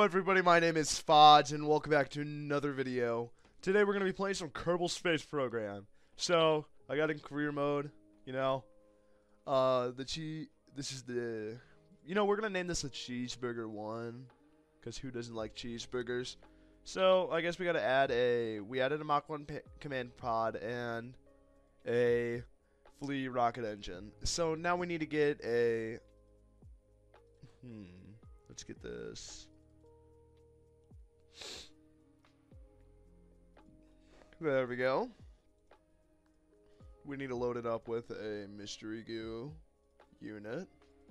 Hello everybody, my name is Fodge and welcome back to another video. Today we're going to be playing some Kerbal Space Program. So, I got in career mode, you know. This is the, we're going to name this a Cheeseburger 1. Because who doesn't like cheeseburgers? So, I guess we got to we added a Mach 1 command pod and a flea rocket engine. So, now we need to get a, let's get this. There we go. We need to load it up with a mystery goo unit.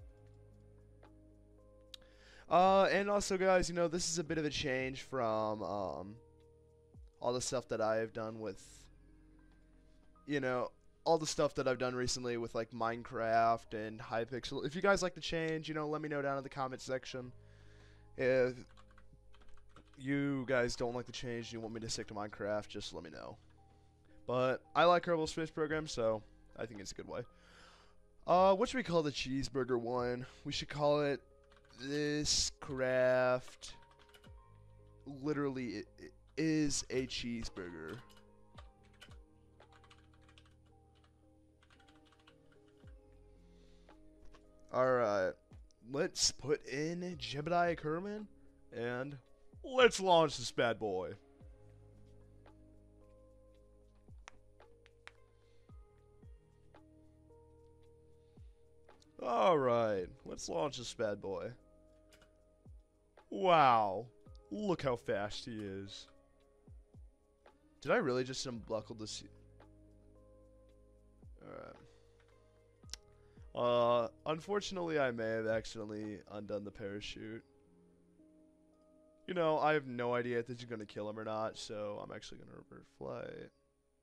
And also guys, this is a bit of a change from all the stuff that I have done with, all the stuff that I've done recently with like Minecraft and Hypixel. If you guys like the change, let me know down in the comment section. If you guys don't like the change and you want me to stick to Minecraft, just let me know. But I like Kerbal Space Program, so I think it's a good way. What should we call the cheeseburger one? We should call it this craft literally it is a cheeseburger. Alright, let's put in Jebediah Kerman and let's launch this bad boy. Alright, let's launch this bad boy. Wow, look how fast he is. Did I really just unbuckle this? Alright. Unfortunately I may have accidentally undone the parachute. I have no idea if this is going to kill him or not, so I'm actually going to revert flight.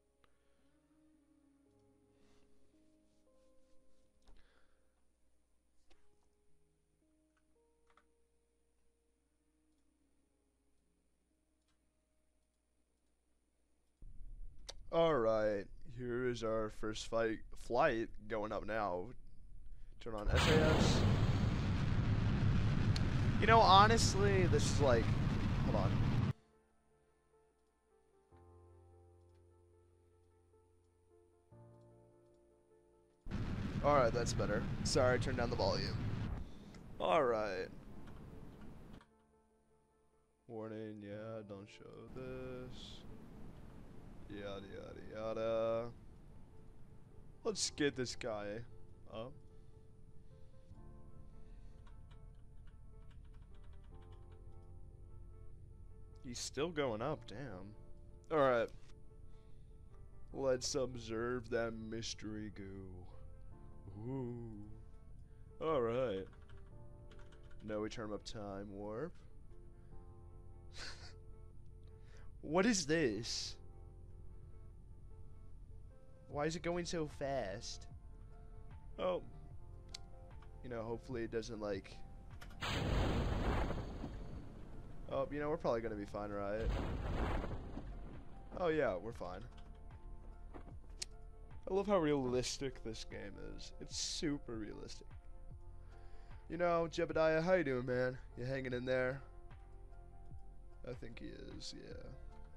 Alright, here is our first flight going up now. Turn on SAS. Honestly, this is like, hold on. Alright, that's better. Sorry, turn down the volume. Alright. Warning, yeah, don't show this. Yada, yada, yada. Let's get this guy up. He's still going up, damn. Alright. Let's observe that mystery goo. Ooh. Alright. No return up time warp. What is this? Why is it going so fast? Oh. Hopefully it doesn't like... Oh, we're probably gonna be fine, right? Oh yeah, we're fine. I love how realistic this game is. It's super realistic. Jebediah, how you doing, man? You hanging in there? I think he is, yeah.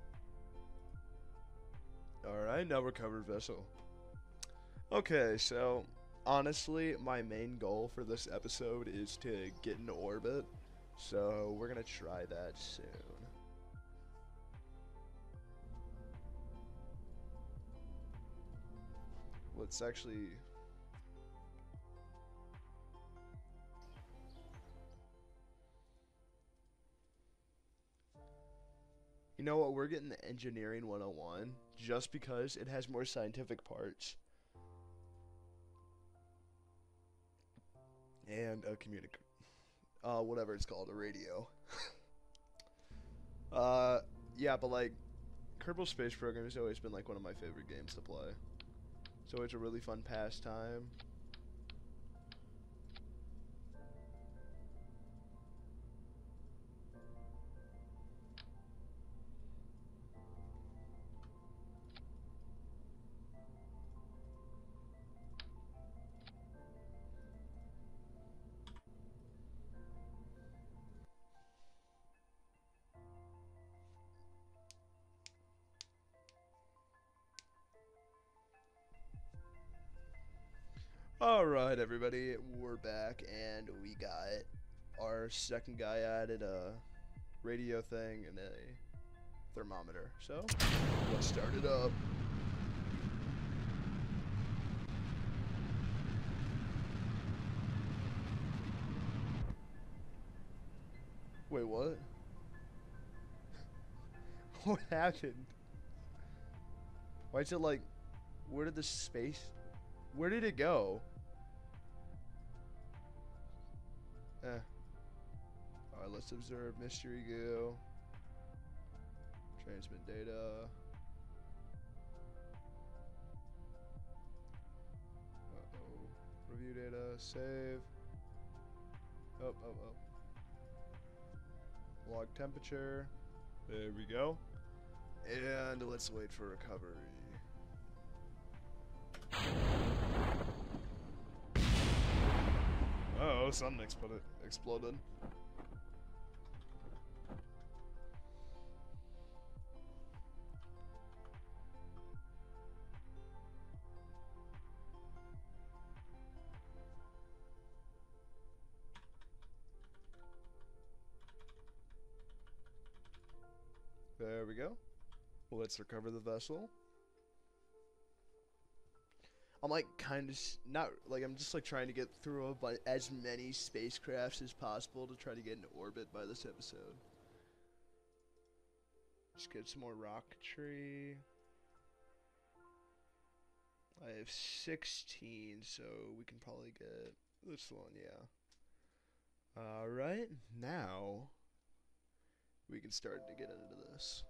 Alright, now recovered vessel. Okay, so honestly, my main goal for this episode is to get into orbit. So we're gonna try that soon. Let's actually... You know what, we're getting the Engineering 101 just because it has more scientific parts. And a whatever it's called, a radio. Yeah, but like, Kerbal Space Program has always been like one of my favorite games to play. So it's a really fun pastime. Alright, everybody, we're back, and we got our second guy added a radio thing and a thermometer. So, let's start it up. Wait, what? What happened? Why is it like, where did the space, where did it go? Alright, let's observe mystery goo. Transmit data. Uh-oh. Review data, save. Oh. Log temperature. There we go. And let's wait for recovery. Uh-oh, something exploded. There we go. Let's recover the vessel. I'm like kind of not like I'm just like trying to get through as many spacecrafts as possible to try to get into orbit by this episode. Just get some more rocketry. I have 16, so we can probably get this one, yeah. Alright, now we can start to get into this.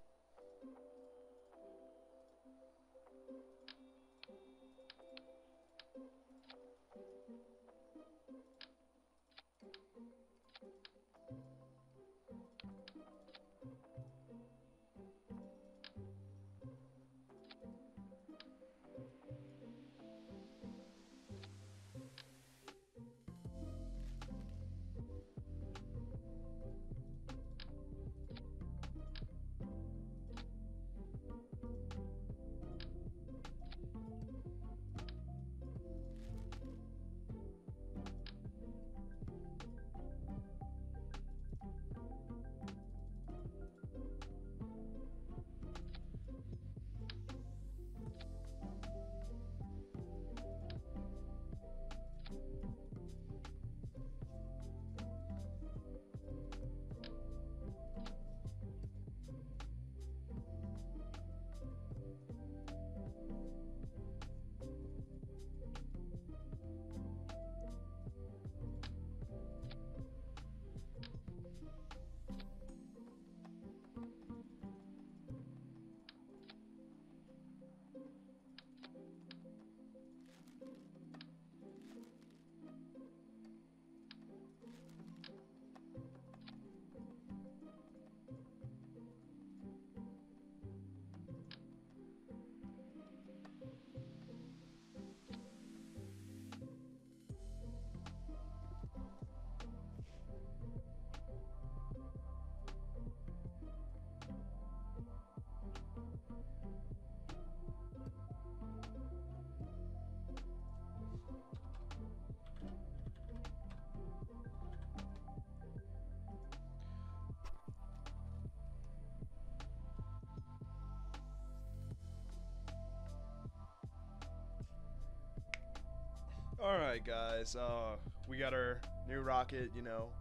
Alright guys, we got our new rocket, you know,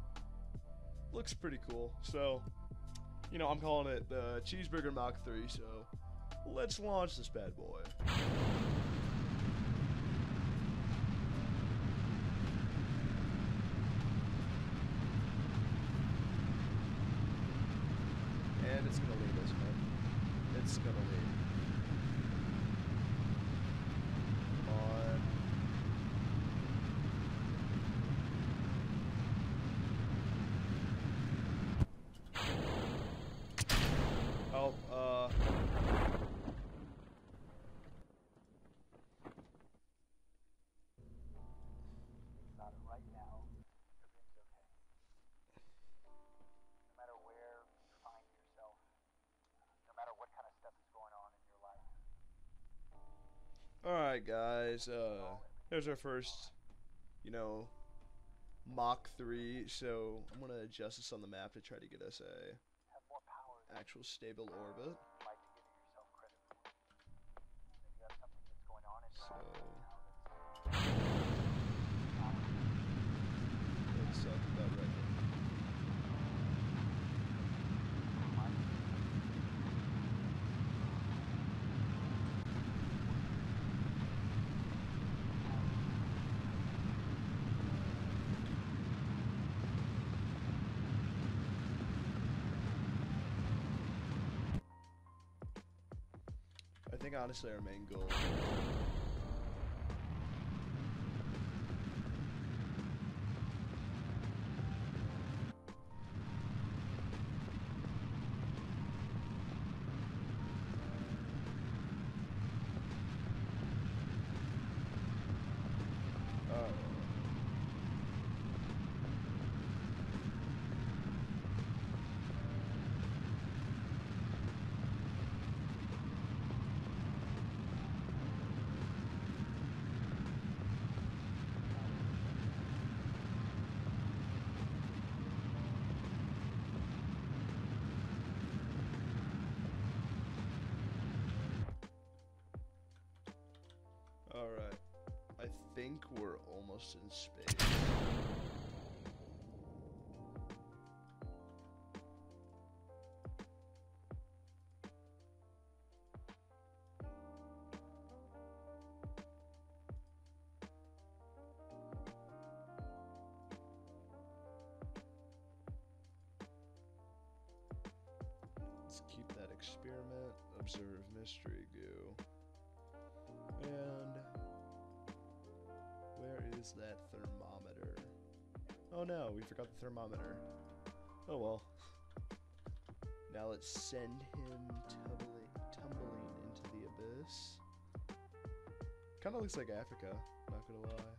looks pretty cool, so, you know, I'm calling it the Cheeseburger Mach 3, so let's launch this bad boy. And it's gonna lead, isn't it? It's gonna lead. Alright guys, here's our first you know, Mach 3. So I'm gonna adjust this on the map to try to get us a actual stable orbit. So that's about right. I think honestly our main goal. Alright, I think we're almost in space. Let's keep that experiment, observe mystery goo. And where is that thermometer? Oh no, we forgot the thermometer. Oh well. Now let's send him tumbling into the abyss. Kind of looks like Africa, not gonna lie.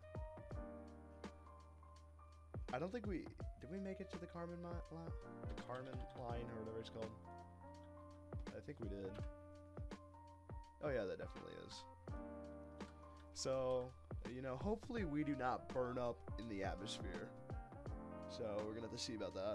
I don't think did we make it to the Carmen line? The Carmen line or whatever it's called. I think we did. Oh yeah, that definitely is. So, you know, hopefully we do not burn up in the atmosphere. So we're gonna have to see about that.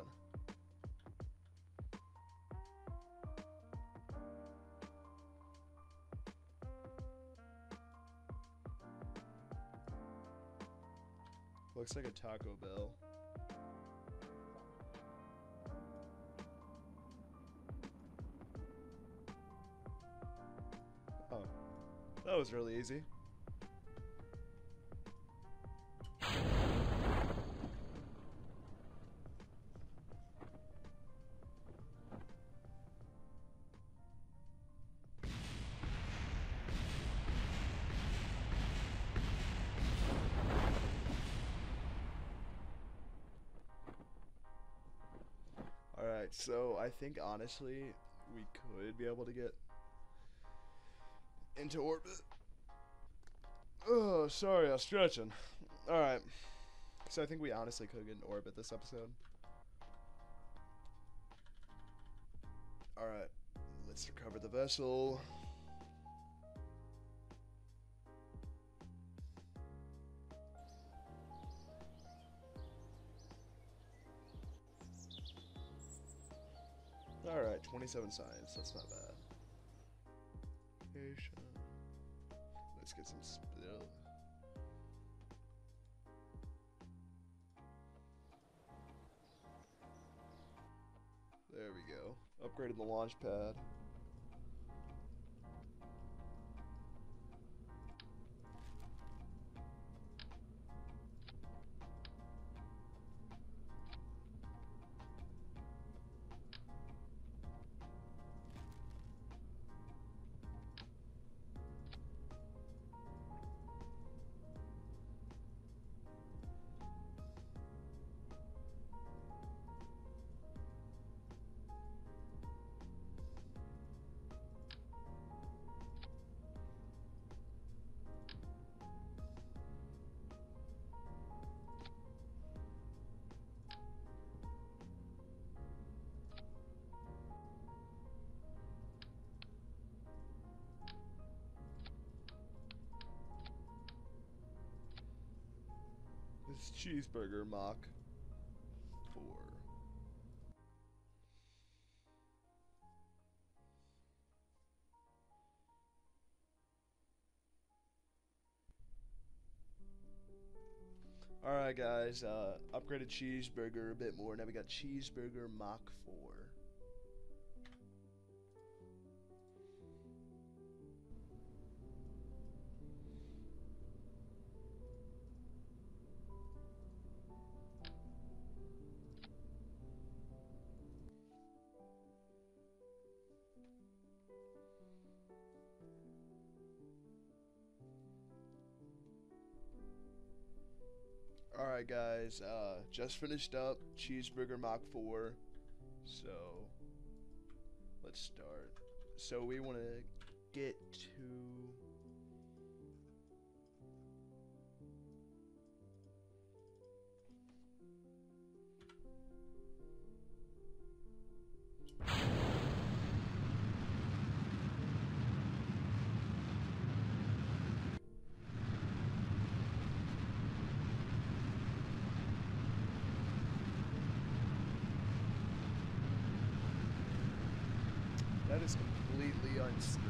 Looks like a Taco Bell. Oh, that was really easy. Alright, so I think honestly we could be able to get into orbit. Oh, sorry, I was stretching. Alright, so I think we honestly could get in orbit this episode. Alright, let's recover the vessel. Alright, 27 science, that's not bad. Let's get some spill. There we go. Upgraded the launch pad. Cheeseburger Mach 4. Alright guys, upgraded cheeseburger a bit more. Now we got cheeseburger Mach 4. Alright guys, just finished up cheeseburger Mach 4. So let's start. So we want to get to that is completely unstraight.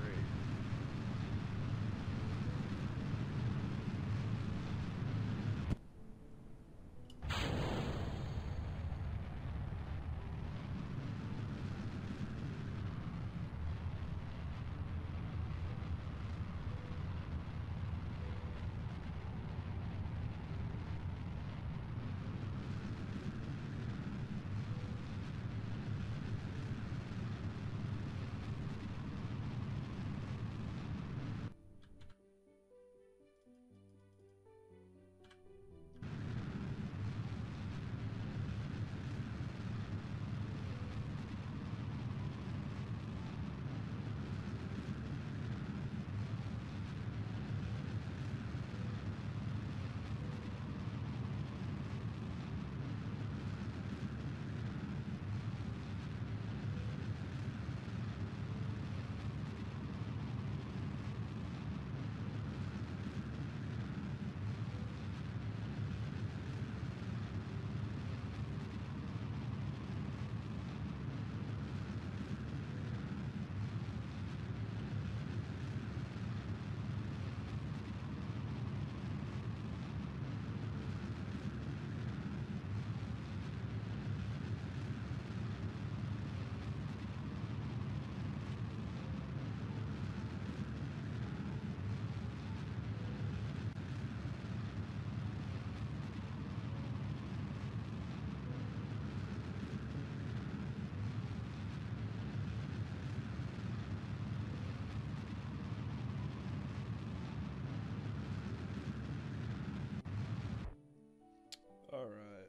Alright.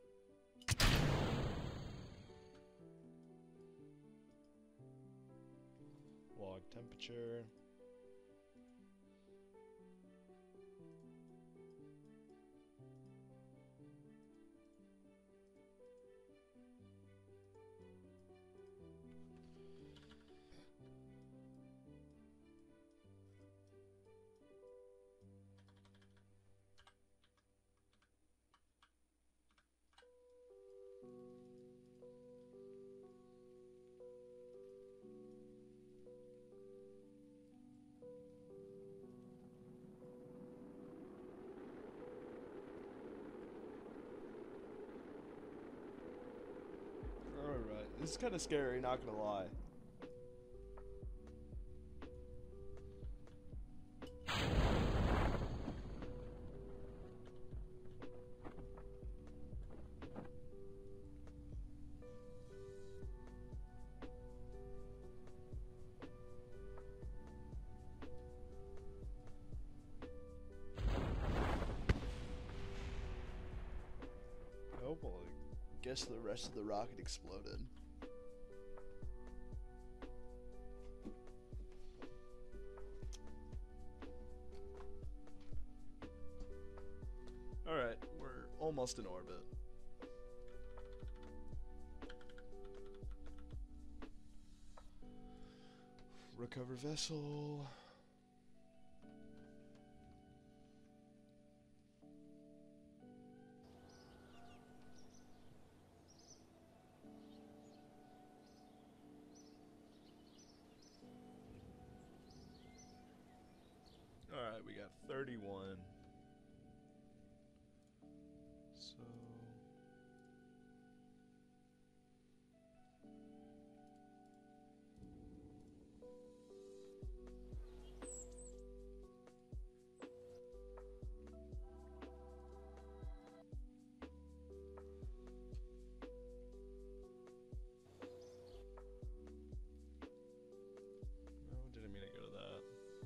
Log temperature. Alright, this is kind of scary, not gonna lie. Oh boy. Guess the rest of the rocket exploded. Alright, we're almost in orbit. Recover vessel. we got 31. So no, didn't mean to go to that.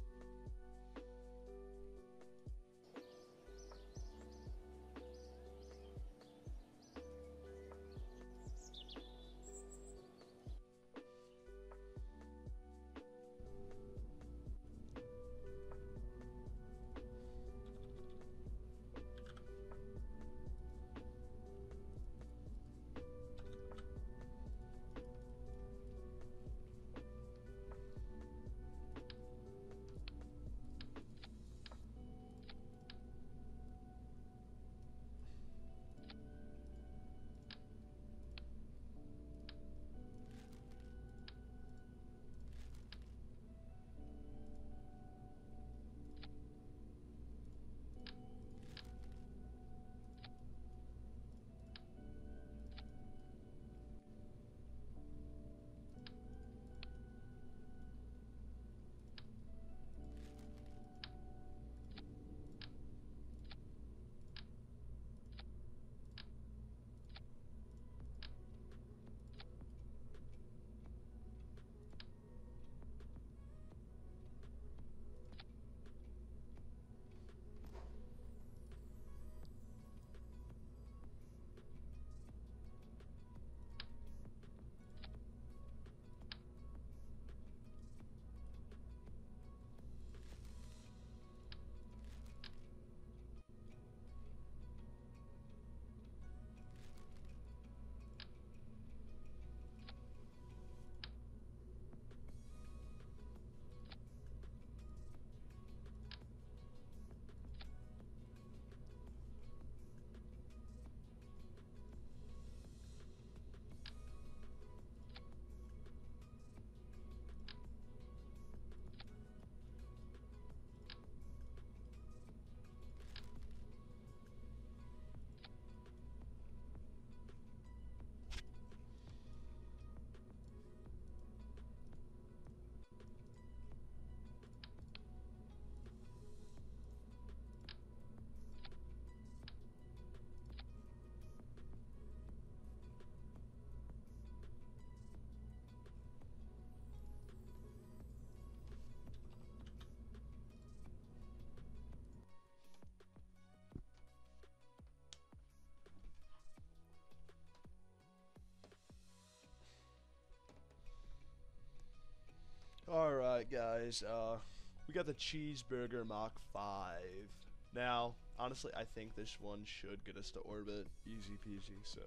Alright guys, we got the Cheeseburger Mach 5. Now, honestly, I think this one should get us to orbit. Easy peasy, so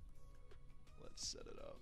let's set it up.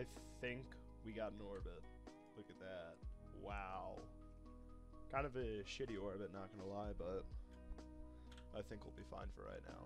I think we got an orbit. Look at that. Wow. Kind of a shitty orbit, not gonna lie, but I think we'll be fine for right now.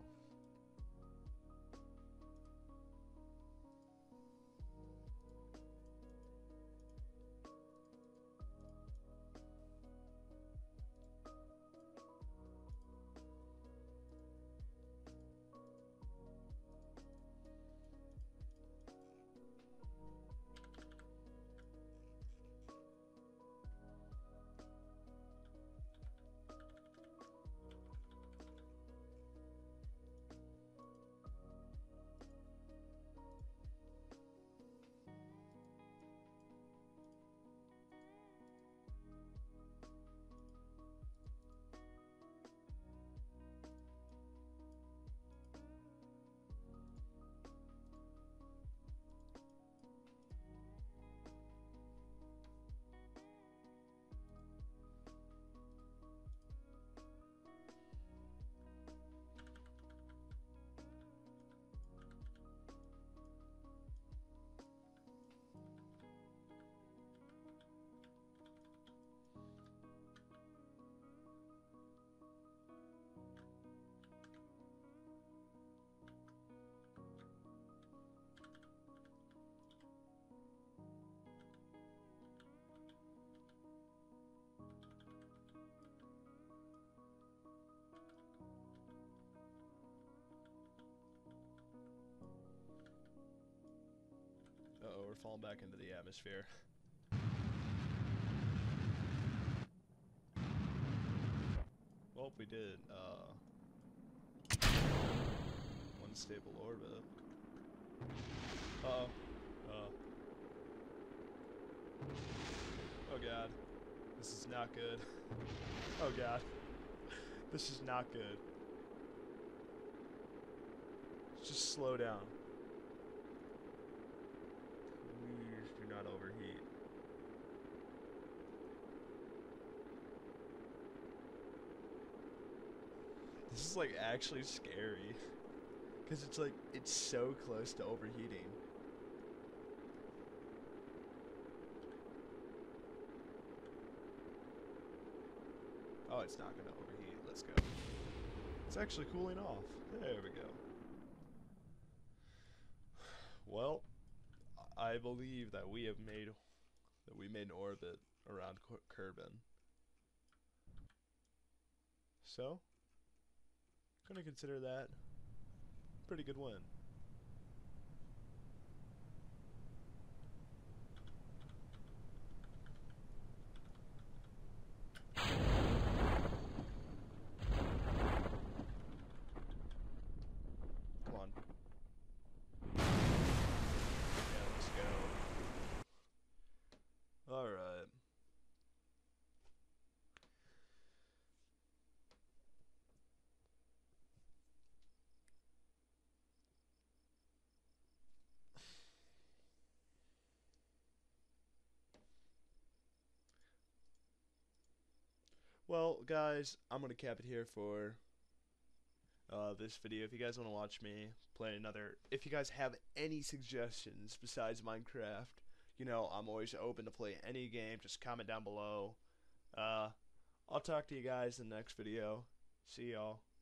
Uh-oh, we're falling back into the atmosphere. Well, we did, unstable orbit. Uh-oh. Oh god. This is not good. Oh god. This is not good. Just slow down. Please do not overheat. This is like actually scary. Because it's like, it's so close to overheating. Oh, it's not going to overheat. Let's go. It's actually cooling off. There we go. Well, I believe that we made an orbit around Kerbal. So, gonna consider that a pretty good win. Come on. Yeah, let's go. Alright. Well, guys, I'm gonna cap it here for this video. If you guys want to watch me play another, if you guys have any suggestions besides Minecraft, you know, I'm always open to play any game. Just comment down below. I'll talk to you guys in the next video. See y'all.